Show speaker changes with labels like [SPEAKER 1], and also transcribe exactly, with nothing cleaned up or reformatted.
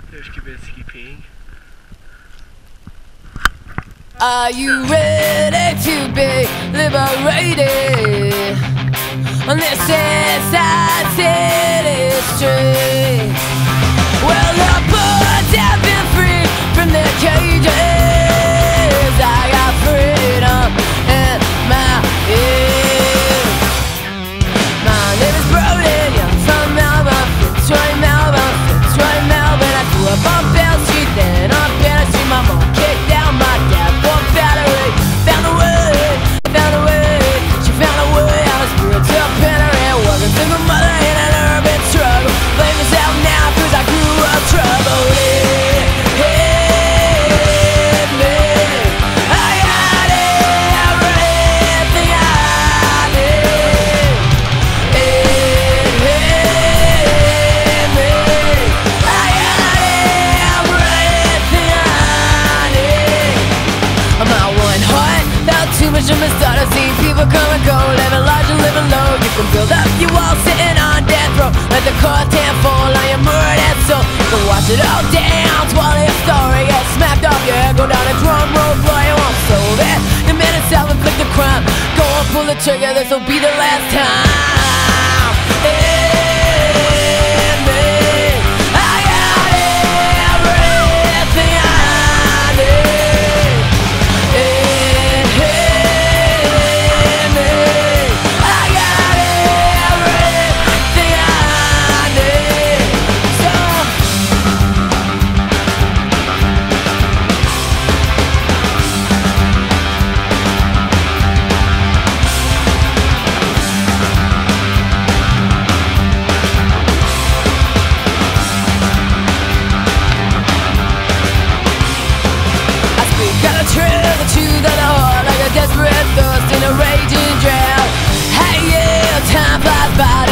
[SPEAKER 1] There's Kubinski peeing.
[SPEAKER 2] Are you ready to be liberated on this inside city street? Well, the birds have been freed from their cages. I got freedom in my ears. My name is Brody, I'm from Melbourne, Fitzroy, Melbourne, Fitzroy, Melbourne. I grew up on Bell Street, then on Banner Street. My mom kicked down my dad for battery. Found a way, found a way. She found a way out of spiritual penury. Was a single mother in an urban struggle. Blame myself now cause I grew up troubled. It hit me. I got everything I need. It hit me. I got everything I need. My one heart felt too much of my start to see people come and go, living large and living low. You can build up your wall sitting on death row. Let the curtain fall on your murdered soul. You can watch it all down, swallow your story, get smacked off your head, go down a drum road, boy, you won't solve it. The man is self-inflict the crime. Go on, pull the trigger, this'll be the last time. In me, I got everything I need. It hit me. I got everything I need. So I speak out the truth, the truth of the heart, like a desperate thirst in a raging drought. Hey, yeah, time flies by.